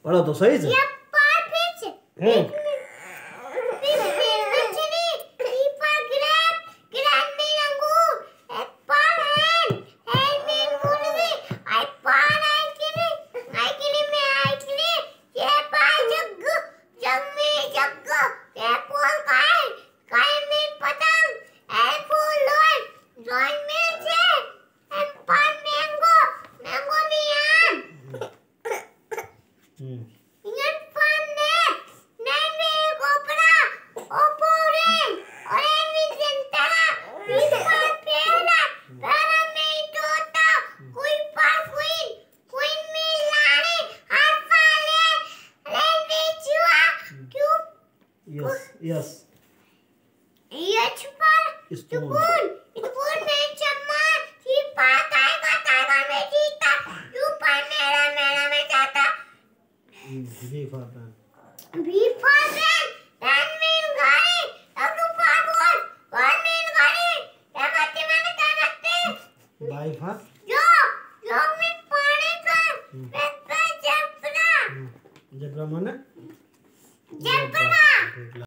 पढ़ो तो सही से। यस यस स्पून में चम्मच छिपा तागा में जीता ऊपर मेरा में जाता भी फाता भी फाता दैट मीन गाड़ी अब तू पागल व्हाट मीन गाड़ी क्या करते बाई फात जो मीन पानी का जबरा जबरा माने जबरा